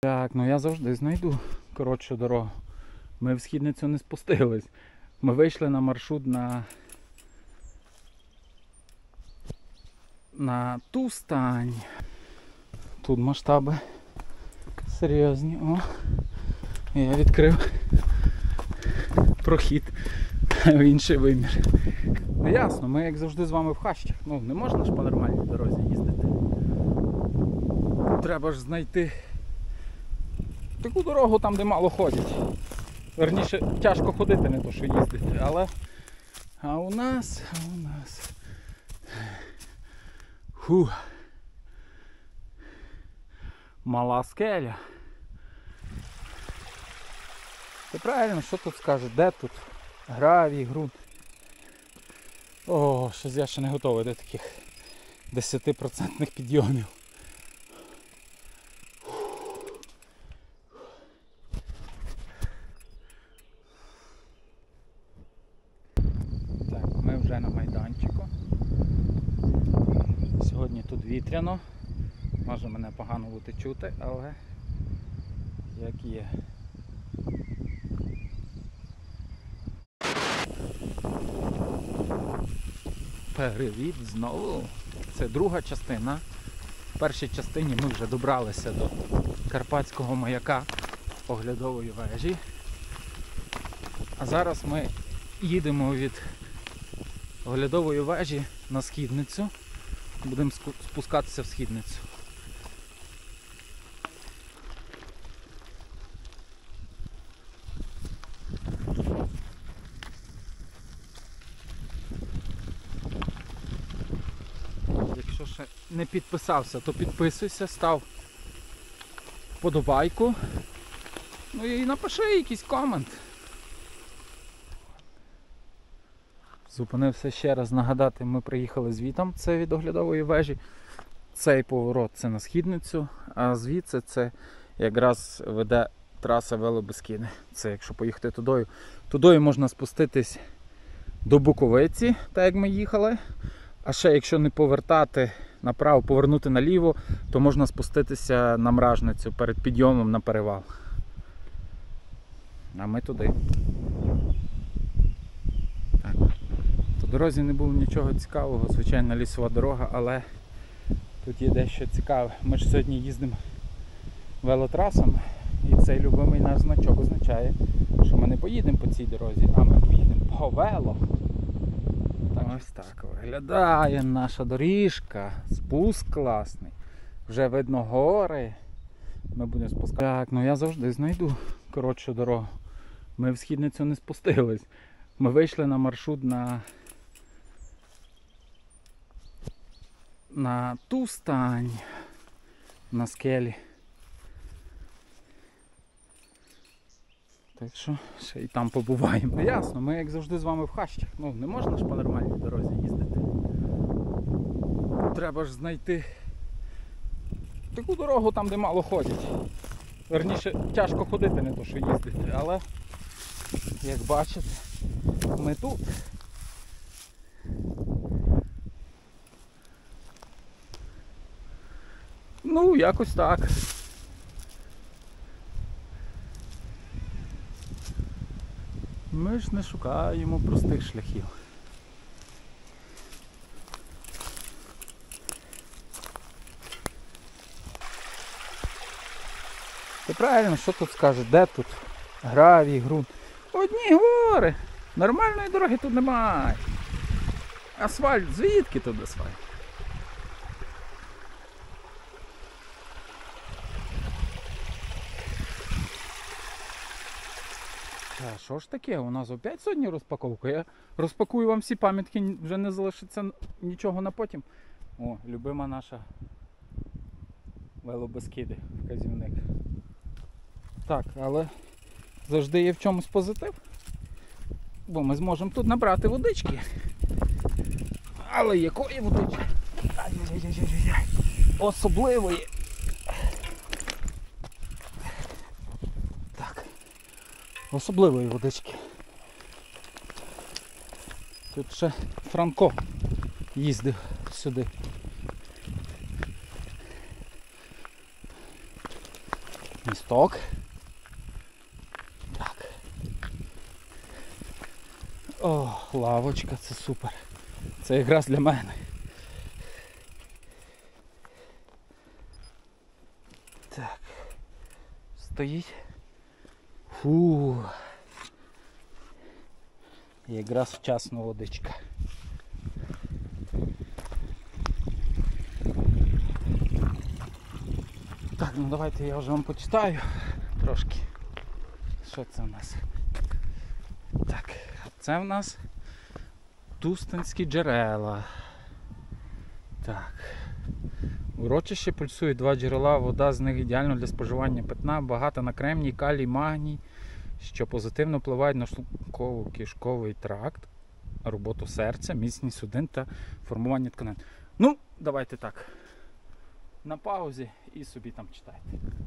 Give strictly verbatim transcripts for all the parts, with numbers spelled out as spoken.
Так, ну я завжди знайду коротшу дорогу. Ми в Східницю не спустились. Ми вийшли на маршрут на на ту стань. Тут масштаби серйозні. О, я відкрив прохід в інший вимір. Ну, ясно, ми як завжди з вами в хащах. Ну, не можна ж по нормальній дорозі їздити. Треба ж знайти таку дорогу там, де мало ходять. Верніше, тяжко ходити, не то що їздити, але а у нас, а у нас Фу. Мала скеля. Це правильно, що тут скажуть? Де тут? Гравій, ґрунт. О, щось я ще не готовий до таких десятипроцентних підйомів. Так, ми вже на майданчику. Сьогодні тут вітряно. Може мене погано бути чути, але як є. Привіт знову. Це друга частина. В першій частині ми вже добралися до Карпатського маяка, оглядової вежі. А зараз ми їдемо від оглядової вежі на Східницю. Будемо спускатися в Східницю. Якщо ще не підписався, то підписуйся, став вподобайку. Ну і напиши якийсь комент. Зупинився ще раз нагадати, ми приїхали звітом, це від оглядової вежі. Цей поворот це на Східницю, а звідси це якраз веде траса Велобескиди. Це якщо поїхати тудою. Тудою можна спуститись до Буковиці, так як ми їхали. А ще якщо не повертати направо, повернути наліво, то можна спуститися на Мражницю перед підйомом на перевал. А ми туди. Так. По дорозі не було нічого цікавого, звичайна лісова дорога, але тут є дещо цікаве. Ми ж сьогодні їздимо велотрасом, і цей любимий наш значок означає, що ми не поїдемо по цій дорозі, а ми поїдемо по вело. Так, ось так виглядає наша доріжка, спуск класний, вже видно гори, ми будемо спускати. Так, ну я завжди знайду коротшу дорогу. Ми в Східницю не спустились, ми вийшли на маршрут на на ту стань, на скелі. Так що ще і там побуваємо. Ясно, ми як завжди з вами в хащах. Ну, не можна ж по нормальній дорозі їздити. Треба ж знайти таку дорогу там, де мало ходять. Верніше, тяжко ходити, не то що їздити, але як бачите, ми тут. Ну, якось так. Ми ж не шукаємо простих шляхів. Це правильно, що тут скажуть? Де тут гравій, ґрунт? Одні гори! Нормальної дороги тут немає. Асфальт, звідки тут асфальт? А що ж таке? У нас опять сьогодні розпаковка. Я розпакую вам всі пам'ятки, вже не залишиться нічого на потім. О, любима наша Велобескиди, вказівник. Так, але завжди є в чомусь позитив. Бо ми зможемо тут набрати водички. Але якої водички? Ай-яй-яй-яй-яй. Особливої. Особливої водички. Тут ще Франко їздив сюди. місток. Так. О, лавочка, це супер. Це якраз для мене. Так. Стоїть. Фу. Якраз вчасно водичка. Так, ну давайте я вже вам почитаю трошки. Що це в нас? Так, це в нас Тустанські джерела. Так. В урочищі пульсують два джерела, вода з них ідеальна для споживання питна, багата на кремній, калій, магній, що позитивно впливають на шлунково-кишковий тракт, роботу серця, міцність судин та формування тканин. Ну, давайте так. На паузі і собі там читайте.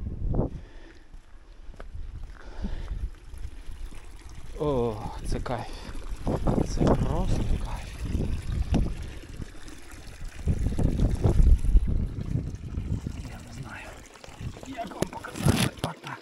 О, це кайф. Це просто кайф. Я не знаю, як вам показати. Отак.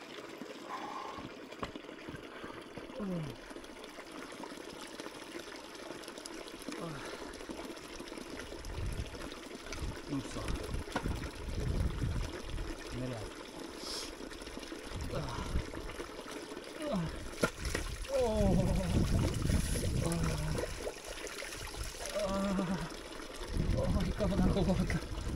Ну все. Ныряй. Ой, яка вона холодна.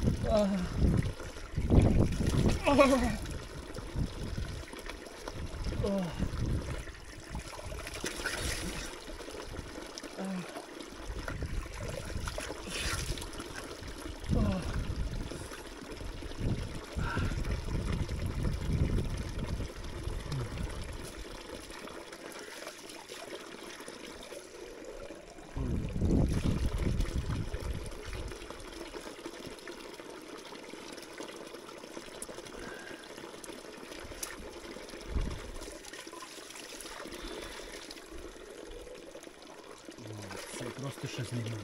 Це просто щось неймовірне.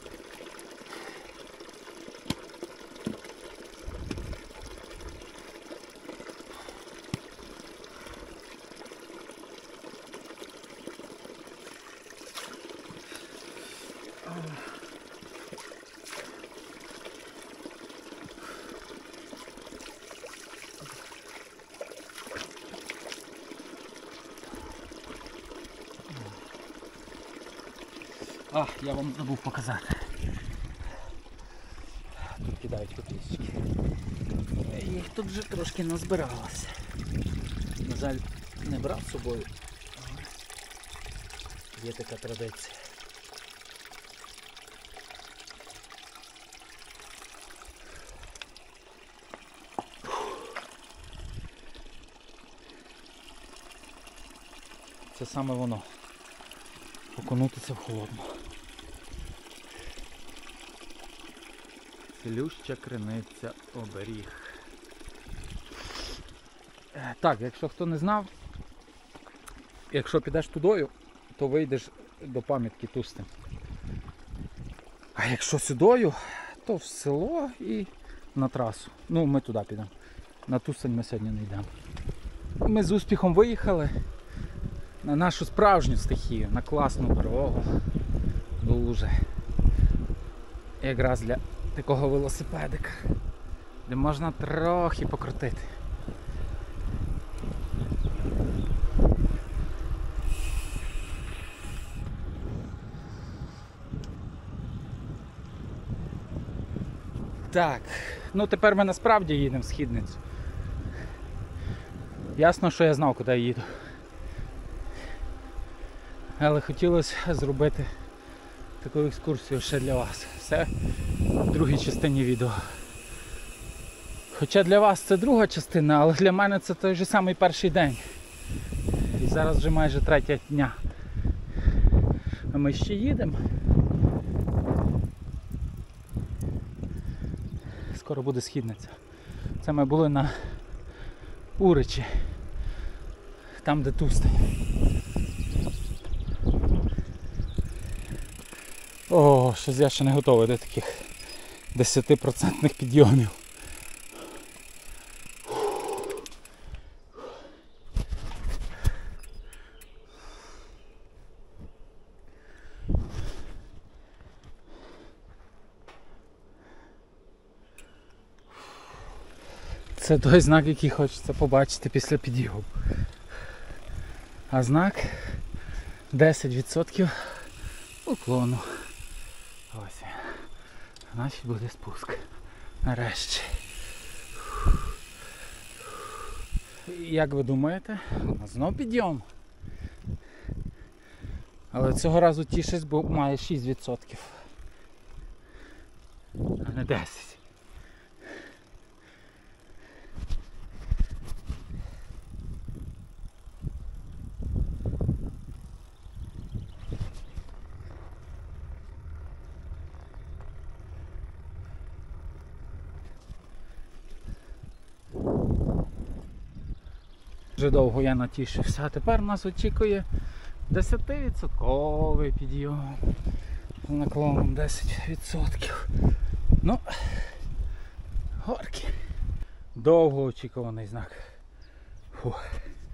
А, я вам забув показати. Тут кидають копійки. Їх тут вже трошки назбиралося. На жаль, не брав з собою. Є така традиція. Це саме воно. Окунутися в холодну. Цілюща криниця оберіг. Так, якщо хто не знав, якщо підеш тудою, то вийдеш до пам'ятки Тустин. А якщо сюдою, то в село і на трасу. Ну, ми туди підемо. На Тустин ми сьогодні не йдемо. Ми з успіхом виїхали на нашу справжню стихію, на класну дорогу. Дуже. Якраз для такого велосипедика, де можна трохи покрутити. Так, ну тепер ми насправді їдемо в Східницю. Ясно, що я знав, куди я їду. Але хотілося зробити таку екскурсію ще для вас. Все в другій частині відео. Хоча для вас це друга частина, але для мене це той же самий перший день. І зараз вже майже третя дня. А ми ще їдемо. Скоро буде Східниця. Це ми були на Уричі. Там, де Тустин. О, щось я ще не готовий до таких десять відсотків підйомів. Це той знак, який хочеться побачити після підйому. А знак десять відсотків уклону. Ось він. Значить буде спуск. Нарешті. Як ви думаєте? Знов підйом. Але цього разу тішись, бо має шість відсотків. А не десять. Вже довго я натішився, а тепер нас очікує десятивідсотковий підйом з наклоном десять відсотків. Ну, горки. Довгоочікуваний знак. Фух.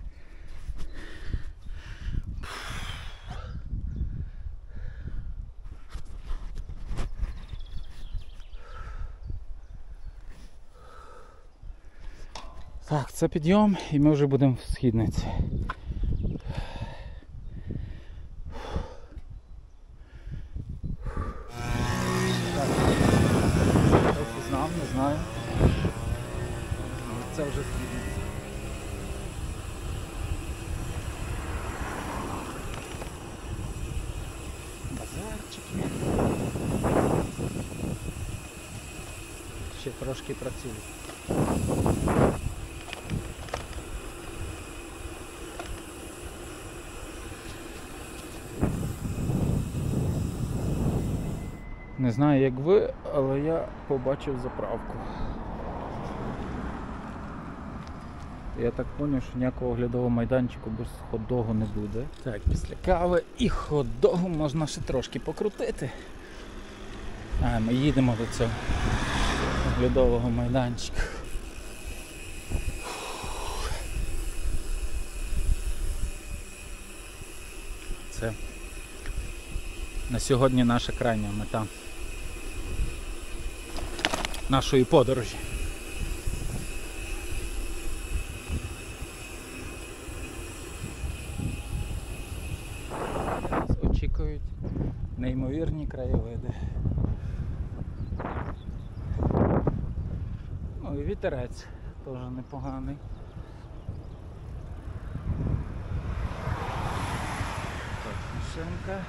Так, це підйом і ми вже будемо в східниці. Хтось знав, не знаю. Це вже східниця. Базарчики. Ще трошки працюють. Не знаю, як ви, але я побачив заправку. Я так зрозумів, що ніякого оглядового майданчику без хот-догу не буде. Так, після кави і хот-догу можна ще трошки покрутити. А, ми їдемо до цього оглядового майданчика. Це на сьогодні наша крайня мета нашої подорожі. Нас очікують неймовірні краєвиди. Ну і вітерець теж непоганий. Так, машинка.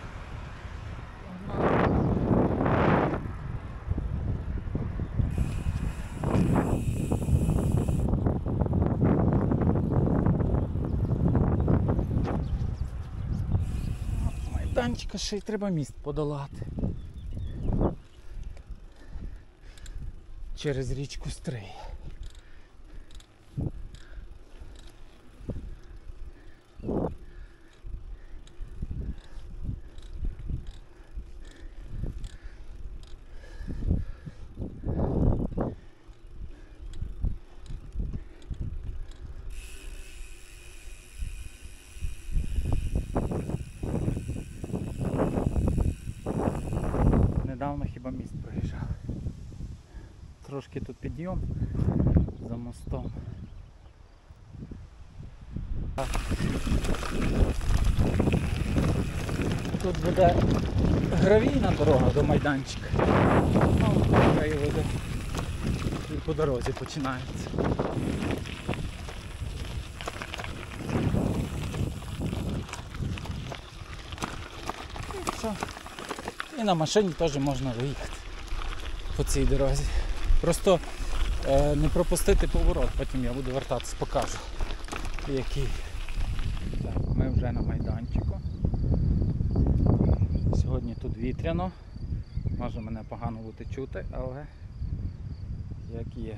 Майданчика ще й треба міст подолати через річку Стрий. Недавно хіба міст проїжджав. Трошки тут підйом за мостом. Тут буде гравійна дорога до майданчика. Ну, краєвиди і по дорозі починається. І все. І на машині теж можна виїхати по цій дорозі. Просто е, не пропустити поворот, потім я буду вертатися, покажу який. Так, ми вже на майданчику. Сьогодні тут вітряно, може мене погано буде чути, але як є.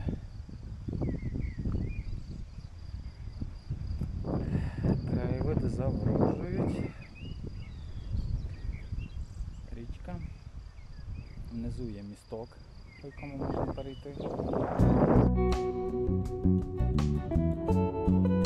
Краєвиди заворожують. Річка. Внизу є місток, по якому можна перейти.